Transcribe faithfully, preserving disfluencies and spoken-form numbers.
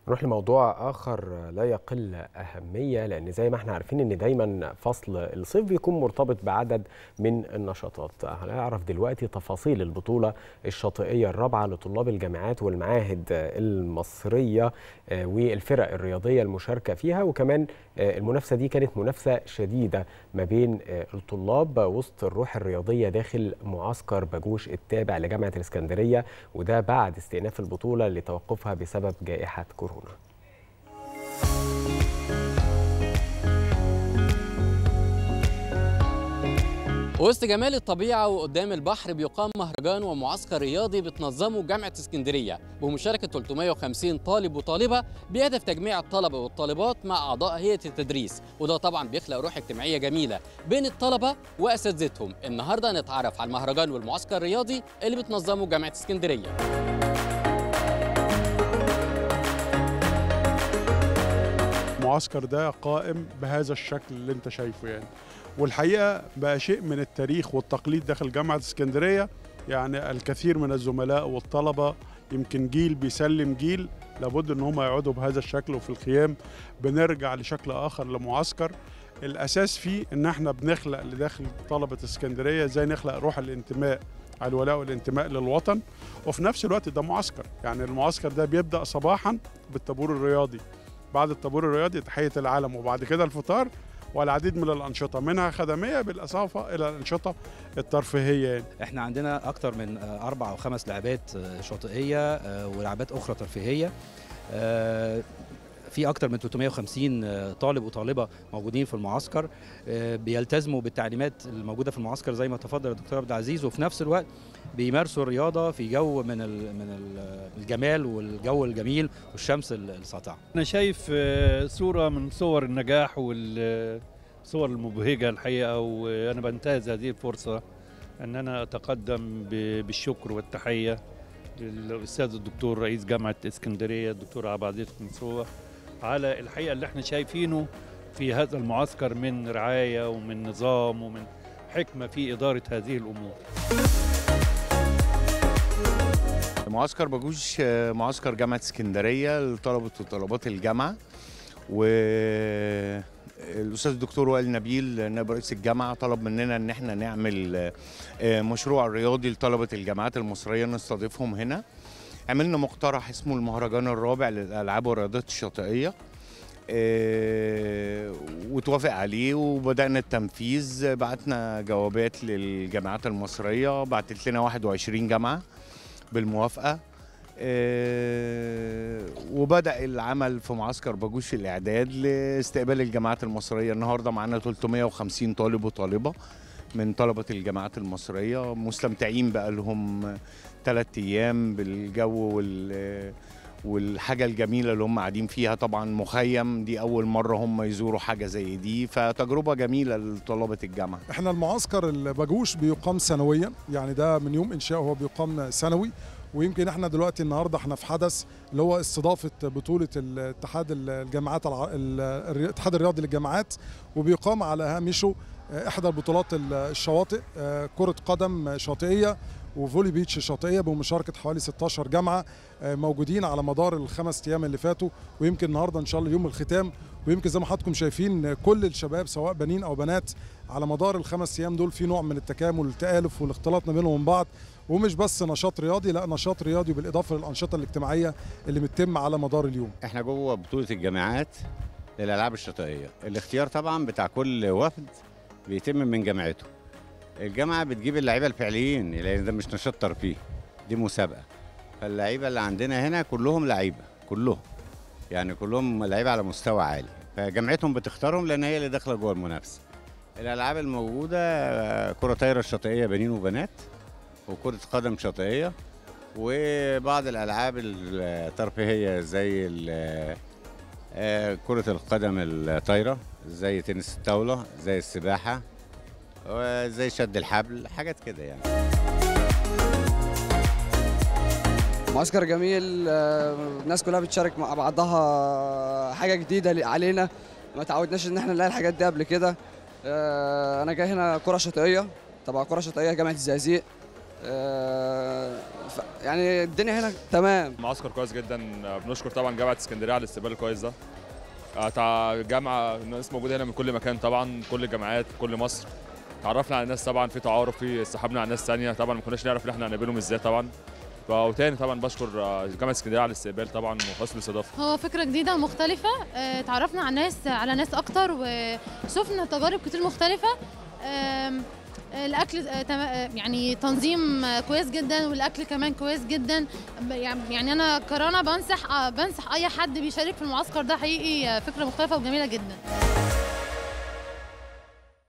نروح لموضوع آخر لا يقل أهمية، لأن زي ما احنا عارفين إن دايما فصل الصيف بيكون مرتبط بعدد من النشاطات. هنعرف دلوقتي تفاصيل البطولة الشاطئية الرابعة لطلاب الجامعات والمعاهد المصرية والفرق الرياضية المشاركة فيها، وكمان المنافسة دي كانت منافسة شديدة ما بين الطلاب وسط الروح الرياضية داخل معسكر باجوش التابع لجامعة الإسكندرية، وده بعد استئناف البطولة لتوقفها بسبب جائحة كورونا. وسط جمال الطبيعة وقدام البحر بيقام مهرجان ومعسكر رياضي بتنظمه جامعة اسكندرية بمشاركة ثلاثمائة وخمسين طالب وطالبة بهدف تجميع الطلبة والطالبات مع أعضاء هيئة التدريس، وده طبعا بيخلق روح اجتماعية جميلة بين الطلبة وأساتذتهم. النهاردة نتعرف على المهرجان والمعسكر الرياضي اللي بتنظمه جامعة اسكندرية. المعسكر ده قائم بهذا الشكل اللي انت شايفه يعني، والحقيقة بقى شيء من التاريخ والتقليد داخل جامعة اسكندرية. يعني الكثير من الزملاء والطلبة يمكن جيل بيسلم جيل، لابد ان هم يقعدوا بهذا الشكل. وفي الخيام بنرجع لشكل اخر لمعسكر الاساس فيه ان احنا بنخلق لداخل طلبة اسكندرية ازاي نخلق روح الانتماء على الولاء والانتماء للوطن، وفي نفس الوقت ده معسكر. يعني المعسكر ده بيبدأ صباحا بالطابور الرياضي، بعد الطابور الرياضي تحية العلم، وبعد كده الفطار والعديد من الأنشطة منها خدمية بالإضافة إلى الأنشطة الترفيهية يعني. احنا عندنا أكتر من أربع أو خمس لعبات شاطئية ولعبات أخرى ترفيهية. في أكتر من ثلاثمائة وخمسين طالب وطالبة موجودين في المعسكر، بيلتزموا بالتعليمات الموجودة في المعسكر زي ما تفضل الدكتور عبد العزيز، وفي نفس الوقت بيمارسوا الرياضة في جو من من الجمال والجو الجميل والشمس الساطعة. أنا شايف صورة من صور النجاح والصور المبهجة الحقيقة، وأنا بنتهز هذه الفرصة أن أنا أتقدم بالشكر والتحية للأستاذ الدكتور رئيس جامعة اسكندرية الدكتور عبد العزيز قنصوة على الحقيقة اللي احنا شايفينه في هذا المعسكر من رعاية ومن نظام ومن حكمة في إدارة هذه الأمور. معسكر باجوش معسكر جامعة اسكندرية لطلبة وطلبات الجامعة، والأستاذ الدكتور وائل نبيل نائب رئيس الجامعة طلب مننا إن احنا نعمل مشروع رياضي لطلبة الجامعات المصرية نستضيفهم هنا. عملنا مقترح اسمه المهرجان الرابع للألعاب والرياضات الشاطئية، وتوافق عليه وبدأنا التنفيذ. بعتنا جوابات للجامعات المصرية، بعتت لنا واحد وعشرين جامعة بالموافقة، وبدأ العمل في معسكر باجوش الإعداد لاستقبال الجامعات المصرية. النهاردة معنا ثلاثمائة وخمسين طالب وطالبة من طلبة الجامعات المصرية مستمتعين بقى لهم ثلاث أيام بالجو وال والحاجة الجميلة اللي هم قاعدين فيها. طبعا مخيم دي أول مرة هم يزوروا حاجة زي دي، فتجربة جميلة لطلبة الجامعة. احنا المعسكر الباجوش بيقام سنويا، يعني ده من يوم إنشاءه هو بيقام سنوي، ويمكن احنا دلوقتي النهارده احنا في حدث اللي هو استضافة بطولة الاتحاد الجامعات الاتحاد الرياضي للجامعات، وبيقام على هامشه احدى البطولات الشواطئ، كرة قدم شاطئية وفولي بيتش شاطئيه بمشاركه حوالي ستاشر جامعه موجودين على مدار الخمس ايام اللي فاتوا، ويمكن النهارده ان شاء الله يوم الختام. ويمكن زي ما حضراتكم شايفين كل الشباب سواء بنين او بنات على مدار الخمس ايام دول في نوع من التكامل والتآلف والاختلاط ما بينهم وبين بعض، ومش بس نشاط رياضي، لا نشاط رياضي بالاضافه للانشطه الاجتماعيه اللي بتتم على مدار اليوم. احنا جوه بطوله الجامعات للالعاب الشاطئيه، الاختيار طبعا بتاع كل وفد بيتم من جامعته. الجامعة بتجيب اللعيبة الفعليين لأن ده مش نشاط ترفيهي، دي مسابقة. فاللعيبة اللي عندنا هنا كلهم لعيبة، كلهم يعني كلهم لعيبة على مستوى عالي، فجامعتهم بتختارهم لأن هي اللي داخلة جوه المنافسة. الألعاب الموجودة كرة طايرة شاطئية بنين وبنات، وكرة قدم شاطئية، وبعض الألعاب الترفيهية زي كرة القدم الطايرة، زي تنس الطاولة، زي السباحة، وزي شد الحبل، حاجات كده يعني. معسكر جميل، الناس كلها بتشارك مع بعضها، حاجه جديده علينا، ما تعودناش ان احنا نلاقي الحاجات دي قبل كده. انا جاي هنا كره شاطئيه، طبعا كره شاطئيه جامعه الزقازيق، يعني الدنيا هنا تمام. معسكر كويس جدا، بنشكر طبعا جامعه اسكندريه على الاستقبال الكويس ده. جامعه الناس موجوده هنا من كل مكان طبعا، كل الجامعات كل مصر. تعرفنا على الناس طبعا، في تعارف، في استحبنا على ناس ثانيه طبعا ما كناش نعرف ان احنا هنقابلهم ازاي طبعا. وتاني طبعا بشكر جامعه اسكندريه على الاستقبال طبعا وحسن الاستضافه. هو فكره جديده ومختلفه، اتعرفنا على ناس على ناس اكتر وشفنا تجارب كتير مختلفه. الاكل يعني تنظيم كويس جدا، والاكل كمان كويس جدا. يعني انا كرنا بنصح بنصح اي حد بيشارك في المعسكر ده، حقيقي فكره مختلفه وجميله جدا.